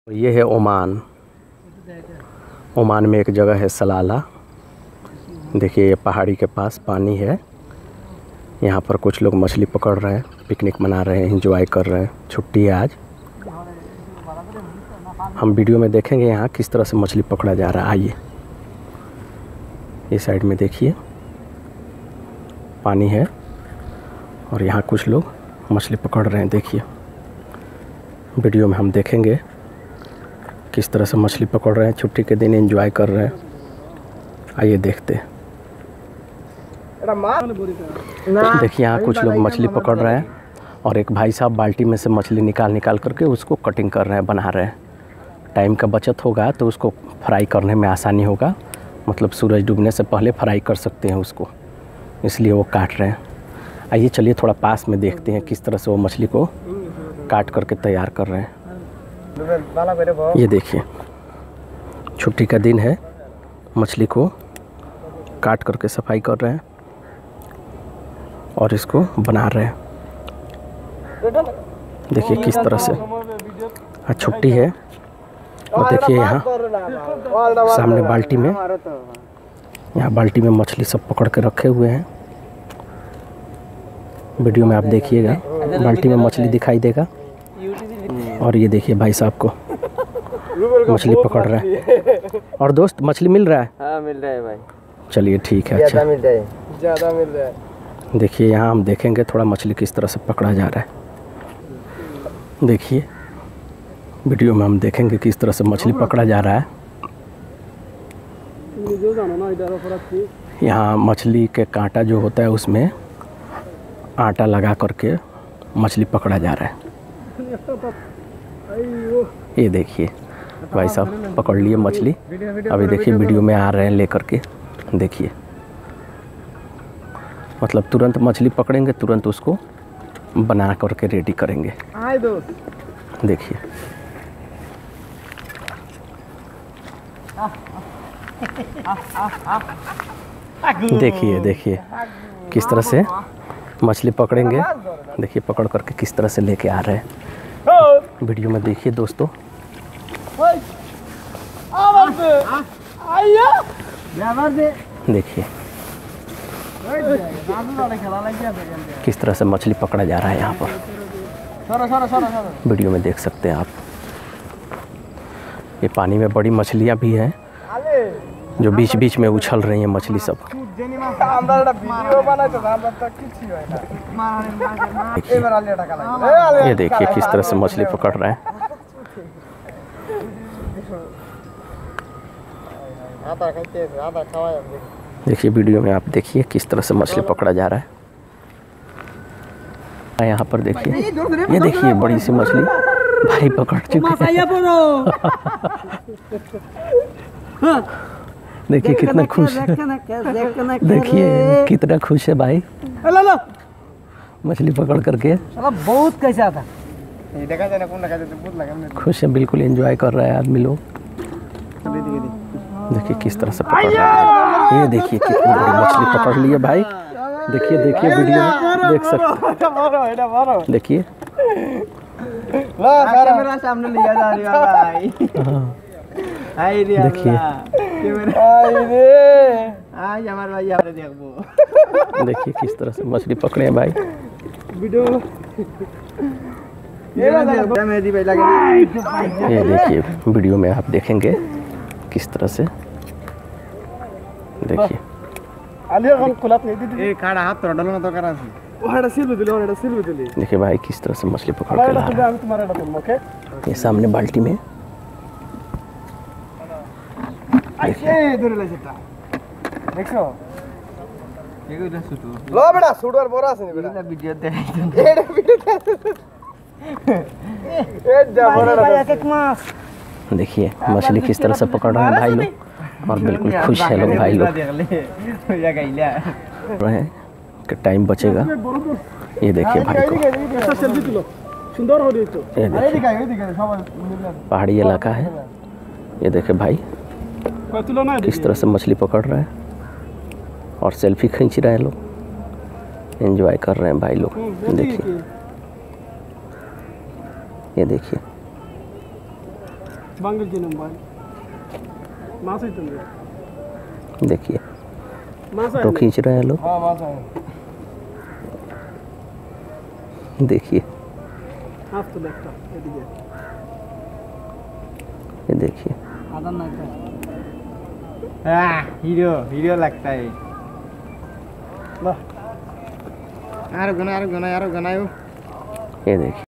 ये है Oman. Oman में एक जगह है सलाला। देखिए ये पहाड़ी के पास पानी है। यहाँ पर कुछ लोग मछली पकड़ रहे हैं, पिकनिक मना रहे हैं, एंजॉय कर रहे हैं। छुट्टी है आज। हम वीडियो में देखेंगे यहाँ किस तरह से मछली पकड़ा जा रहा है। आइए ये साइड में देखिए पानी है और यहाँ कुछ लोग मछली पकड़ रहे हैं। देखिए वीडियो में हम देखेंगे किस तरह से मछली पकड़ रहे हैं, छुट्टी के दिन एंजॉय कर रहे हैं। आइए देखते हैं। देखिए यहाँ कुछ लोग मछली पकड़ रहे हैं और एक भाई साहब बाल्टी में से मछली निकाल करके उसको कटिंग कर रहे हैं, बना रहे हैं। टाइम का बचत होगा तो उसको फ्राई करने में आसानी होगा, मतलब सूरज डूबने से पहले फ्राई कर सकते हैं उसको, इसलिए वो काट रहे हैं। आइए चलिए थोड़ा पास में देखते हैं किस तरह से वो मछली को काट करके तैयार कर रहे हैं। ये देखिए छुट्टी का दिन है, मछली को काट करके सफाई कर रहे हैं और इसको बना रहे हैं। देखिए किस तरह से आज छुट्टी है। और देखिए यहाँ सामने बाल्टी में, यहाँ बाल्टी में मछली सब पकड़ के रखे हुए हैं। वीडियो में आप देखिएगा, बाल्टी में मछली दिखाई देगा। और ये देखिए भाई साहब को मछली पकड़ रहे हैं। और दोस्त मछली मिल रहा है? हाँ मिल रहा है भाई। चलिए ठीक है। अच्छा ज़्यादा मिल रहा है। देखिए यहाँ हम देखेंगे थोड़ा मछली किस तरह से पकड़ा जा रहा है। देखिए वीडियो में हम देखेंगे किस तरह से मछली पकड़ा जा रहा है। यहाँ मछली के कांटा जो होता है उसमें आटा लगा करके मछली पकड़ा जा रहा है। ये देखिए भाई साहब पकड़ लिए मछली। अभी देखिए वीडियो में आ रहे हैं लेकर के। देखिए मतलब तुरंत मछली पकड़ेंगे, तुरंत उसको बना करके रेडी करेंगे। देखिए देखिए देखिए किस तरह से मछली पकड़ेंगे। देखिए पकड़ करके किस तरह से लेके आ रहे हैं। वीडियो में देखिए दोस्तों। देखिए किस तरह से मछली पकड़ा जा रहा है यहाँ पर। वीडियो में देख सकते हैं आप। ये पानी में बड़ी मछलियाँ भी हैं जो बीच बीच में उछल रही हैं मछली सब। ये देखिए किस तरह से मछली पकड़ रहे हैं। देखिए वीडियो में आप देखिए किस तरह से मछली पकड़ा जा रहा है। यहाँ पर देखिए, ये देखिए बड़ी सी मछली भाई पकड़ चुके हैं। देखिए कितना खुश है, देखिए कितना खुश है भाई मछली पकड़ करके। बहुत कैसा था, खुश है, बिल्कुल एंजॉय कर रहा है आदमी लोग। देखिए किस तरह से पकड़ रहा है। ये देखिए कितनी बड़ी मछली पकड़ ली है भाई। देखिए देखिए वीडियो में देख सकते, देखिए मेरा सामने लिया जा रहा है भाई। देखिए देखिए किस तरह से मछली पकड़े हैं भाई। ये देखिए वीडियो में आप देखेंगे किस तरह से। देखिए देखिए भाई किस तरह से मछली पकड़ के ला रहा है। ये सामने बाल्टी में देखिए मछली किस तरह से पकड़ रहे हैं भाई लोग और बिल्कुल खुश है लोग भाई लोग। रहे कि टाइम बचेगा। ये देखिए भाई को, ये देखिए पहाड़ी इलाका है। ये देखिए भाई किस तरह से मछली पकड़ रहे हैं और सेल्फी खींच रहे हैं लोग, एंजॉय कर रहे हैं भाई लोग। देखिए ये देखिए बांगल के नंबर मास है तुम देखिए मास तो खींच रहे हैं लोग। हाँ मास है। देखिए हाफ तो लगता ये देखिए आधा ना का हीरो हीरो लगता है। ला यार गना यार ये देखिए।